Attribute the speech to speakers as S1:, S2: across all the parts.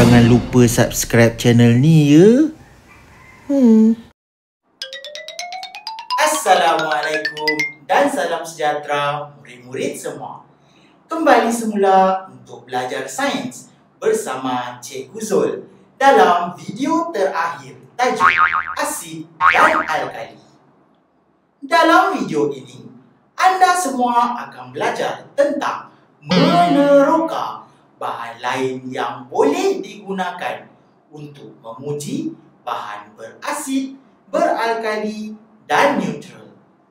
S1: Jangan lupa subscribe channel ni ya.
S2: Assalamualaikum dan salam sejahtera murid-murid semua. Kembali semula untuk belajar sains bersama Cikgu Zul dalam video terakhir tajuk asid dan alkali. Dalam video ini, anda semua akan belajar tentang meneroka bahan lain yang boleh digunakan untuk menguji bahan berasid, beralkali dan neutral.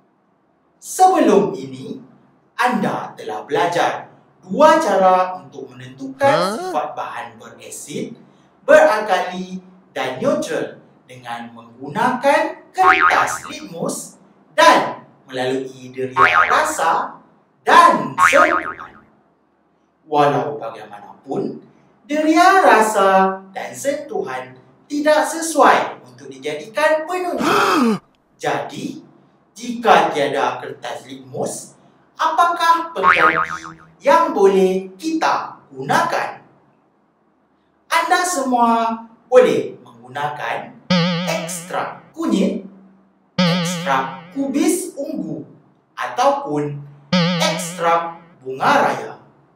S2: Sebelum ini, anda telah belajar dua cara untuk menentukan sifat bahan berasid, beralkali dan neutral dengan menggunakan kertas litmus dan melalui deria rasa dan sentuhan. Walau bagaimanapun, deria rasa dan sentuhan tidak sesuai untuk dijadikan penunjuk. Jadi, jika tiada kertas litmus, apakah pengganti yang boleh kita gunakan? Anda semua boleh menggunakan ekstrak kunyit, ekstrak kubis ungu, ataupun ekstrak bunga raya.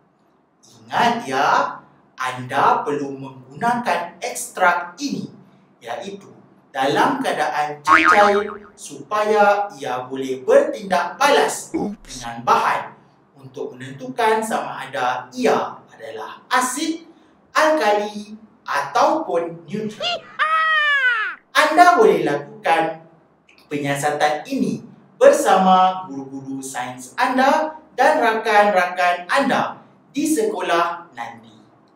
S2: Ingat ya, anda perlu menggunakan ekstrak ini, iaitu dalam keadaan cair supaya ia boleh bertindak balas dengan bahan untuk menentukan sama ada ia adalah asid, alkali ataupun neutral. Anda boleh lakukan penyiasatan ini bersama guru-guru sains anda dan rakan-rakan anda di sekolah nanti.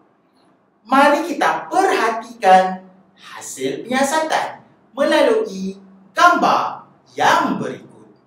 S2: Mari kita perhatikan hasil penyiasatan melalui gambar yang berikut.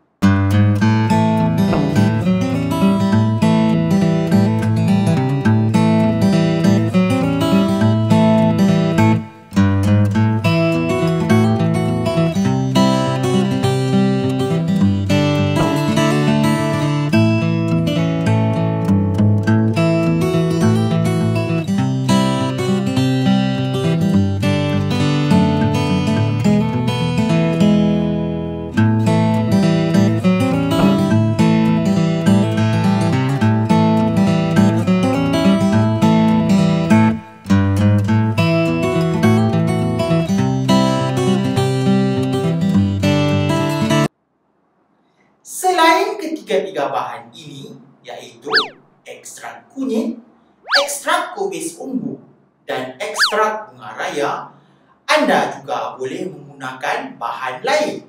S2: Selain ketiga-tiga bahan ini, iaitu ekstrak kunyit, ekstrak kubis ungu, dan ekstrak bunga raya, anda juga boleh menggunakan bahan lain.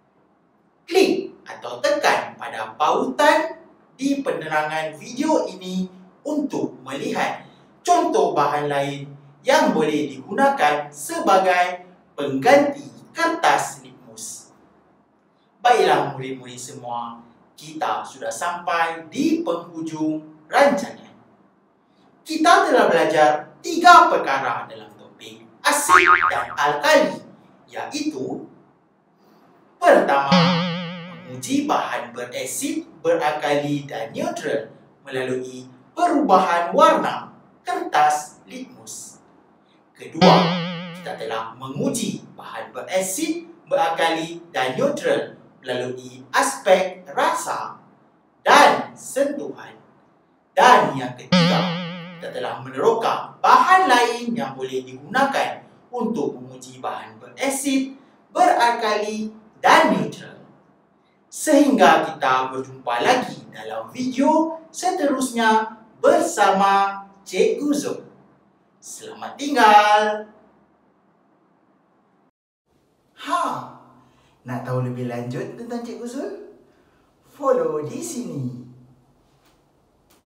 S2: Klik atau tekan pada pautan di penerangan video ini untuk melihat contoh bahan lain yang boleh digunakan sebagai pengganti kertas litmus. Baiklah murid-murid semua, kita sudah sampai di penghujung rancangan. Kita telah belajar 3 perkara dalam topik asid dan alkali, iaitu pertama, menguji bahan berasid, beralkali dan neutral melalui perubahan warna kertas litmus. Kedua, kita telah menguji bahan berasid, beralkali dan neutral melalui aspek rasa dan sentuhan. Dan yang ketiga, kita telah meneroka bahan lain yang boleh digunakan untuk menguji bahan berasid, beralkali dan neutral. Sehingga kita berjumpa lagi dalam video seterusnya bersama Cikgu Zul. Selamat tinggal. Nak tahu lebih lanjut tentang Cikgu Zul? Follow di sini.